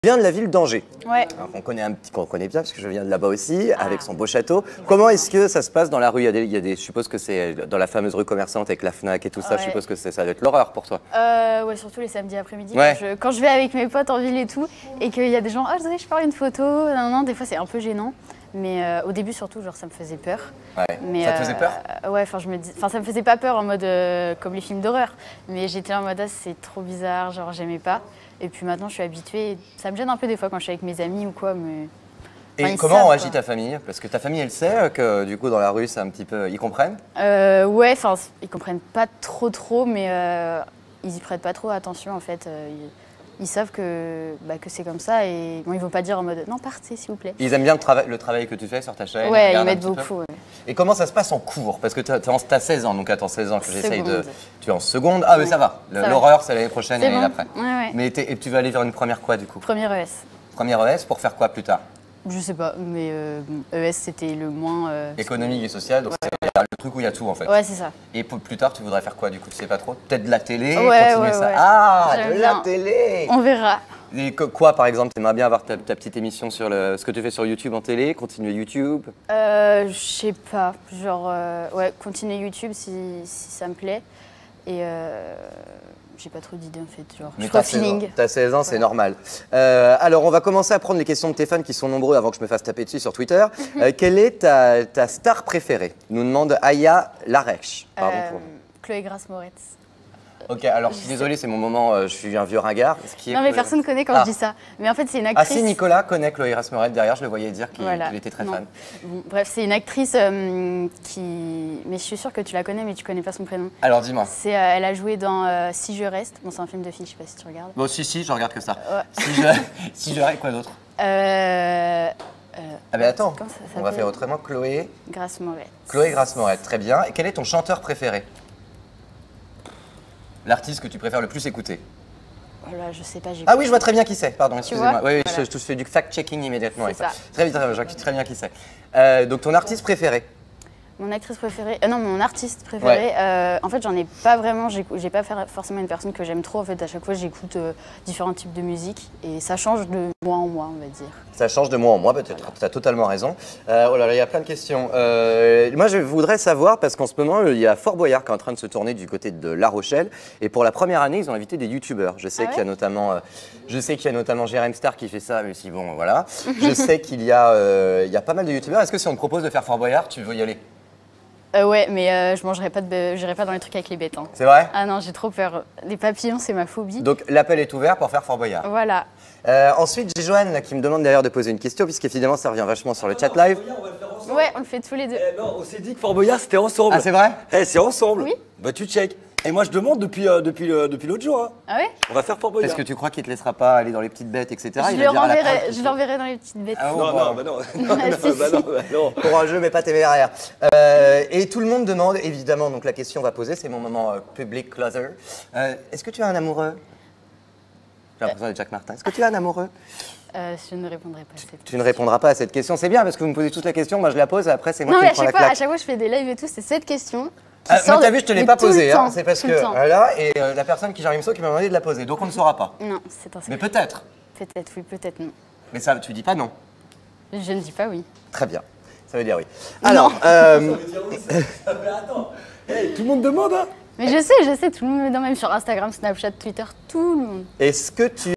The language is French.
Vient de la ville d'Angers. Ouais. On connaît qu'on connaît bien parce que je viens de là-bas aussi, avec son beau château. Comment est-ce que ça se passe dans la rue? Je suppose que c'est dans la fameuse rue commerçante avec la Fnac et tout ça. Ouais. Je suppose que ça doit être l'horreur pour toi. Ouais, surtout les samedis après-midi. Ouais. Quand je vais avec mes potes en ville et tout, et qu'il y a des gens, désolé, je parle une photo. Non, des fois c'est un peu gênant. Mais au début surtout, genre ça me faisait peur. Ouais. Mais, ça te faisait peur? Ouais, ça me faisait pas peur en mode comme les films d'horreur. Mais j'étais en mode c'est trop bizarre, genre j'aimais pas. Et puis maintenant je suis habituée. Ça me gêne un peu des fois quand je suis avec mes amis ou quoi, mais. Et comment agit ta famille? Parce que ta famille, elle sait que du coup dans la rue, c'est un petit peu. Ils comprennent? Ouais, enfin ils comprennent pas trop, mais ils y prêtent pas trop attention en fait. Ils savent que c'est comme ça et bon, ils vont pas dire en mode non, partez s'il vous plaît. Ils aiment bien le travail que tu fais sur ta chaîne? Ouais, ils m'aident beaucoup. Ouais. Et comment ça se passe en cours? Parce que tu as 16 ans, donc attends, 16 ans que j'essaye de. Seconde. Tu es en seconde? Ah, mais ça va. L'horreur, c'est l'année prochaine et l'année d'après. Ouais. Mais et tu vas aller vers une première quoi du coup? Première ES. Première ES pour faire quoi plus tard? Je sais pas, mais ES c'était le moins. Économique et social, donc c'est le truc où il y a tout en fait. Ouais, c'est ça. Et plus tard, tu voudrais faire quoi du coup? Tu sais pas trop? Peut-être de la télé? Ouais, continuer ça. ouais. Ah, J'aime de la bien. télé! On verra. Et quoi par exemple? Tu aimerais bien avoir ta petite émission sur ce que tu fais sur YouTube en télé? Continuer YouTube? Je sais pas, genre ouais, continuer YouTube si ça me plaît. Et j'ai pas trop d'idées en fait, genre Mais je ferai feeling. T'as 16 ans, c'est normal. Alors on va commencer à prendre les questions de tes fans qui sont nombreux avant que je me fasse taper dessus sur Twitter. Quelle est ta star préférée? Nous demande Aya Larech. Pardon pour... Chloé Grace Moretz. Ok, alors je suis désolé, c'est mon moment, je suis un vieux ringard. Non mais personne connaît quand je dis ça. Mais en fait c'est une Ah actrice. si, Nicolas connaît Chloé Grace Moretz, derrière je le voyais dire qu'il était très Non. fan. Bon, bref, c'est une actrice qui... Mais je suis sûre que tu la connais mais tu connais pas son prénom. Alors dis-moi. Elle a joué dans Si je reste. Bon, c'est un film de filles, je sais pas si tu regardes. Bon si, je regarde que ça. Ouais. Si je reste, quoi d'autre? Ah ben attends, comment ça on va s'appelle faire autrement. Chloé Grace Moretz. Chloé Grace Moretz, très bien. Et quel est ton chanteur préféré? L'artiste que tu préfères le plus écouter? Voilà, je sais pas. Ah oui, je vois très bien qui c'est, pardon, excusez-moi. vois Oui, voilà. je fais du fact-checking immédiatement. C'est ça. Très bien, je vois très bien qui c'est. Donc ton artiste préféré? Mon actrice préférée, non, mon artiste préféré, en fait j'en ai pas vraiment, j'ai pas forcément une personne que j'aime trop, en fait à chaque fois j'écoute différents types de musique et ça change de mois en mois on va dire. Ça change de mois en mois, peut-être, tu as totalement raison. Oh là là, il y a plein de questions. Moi je voudrais savoir, parce qu'en ce moment il y a Fort Boyard qui est en train de se tourner du côté de La Rochelle et pour la première année ils ont invité des youtubeurs. Je sais qu'il y a notamment, Jérém Star qui fait ça, mais si bon voilà. Je sais qu'il y a pas mal de youtubeurs. Est-ce que si on te propose de faire Fort Boyard, tu veux y aller? Ouais, mais je mangerai pas j'irai pas dans les trucs avec les bêtes. Hein. C'est vrai? Ah non, j'ai trop peur. Les papillons, c'est ma phobie. Donc l'appel est ouvert pour faire Fort Boyard. Voilà. Ensuite, j'ai Joanne là, qui me demande d'ailleurs de poser une question, puisqu'évidemment ça revient vachement sur le chat live. Ouais, on le fait tous les deux. Non, on s'est dit que Fort Boyard c'était ensemble. Ah, c'est vrai? C'est ensemble. Oui. Bah tu check. Et moi je demande depuis l'autre jour. Hein. Ah ouais? On va faire Fort Boyard. Est-ce que tu crois qu'il te laissera pas aller dans les petites bêtes, etc. Je l'enverrai dans les petites bêtes. Ah, Non, bah non. Courageux, mais pas téméraire. Et tout le monde demande, évidemment, donc la question va poser, c'est mon moment public closer. Est-ce que tu as un amoureux? J'ai l'impression d'être Jacques Martin. Est-ce que tu as un amoureux? Je ne répondrai pas à cette question. Tu ne répondras pas à cette question. C'est bien parce que vous me posez toute la question, moi je la pose et après c'est moi Non, qui mais me prends la claque. à chaque fois je fais des lives et tout, c'est cette question. Moi t'as vu, je te l'ai pas posée, hein, c'est parce que là, et la personne qui gère l'émission qui m'a demandé de la poser, donc on ne saura pas. Non, c'est un secret. Mais peut-être. Peut-être oui, peut-être non. Mais ça, tu dis pas non. Je ne dis pas oui. Très bien, ça veut dire oui. Alors, Mais attends, tout le monde demande hein. Mais je sais, tout le monde me demande, même sur Instagram, Snapchat, Twitter, tout le monde. est-ce que tu